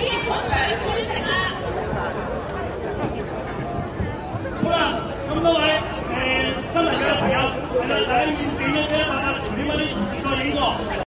我搶豬食啊！ 好啦，咁多位新嚟嘅朋友，係啦，大家要點樣先？880點嗰啲唔接再影過。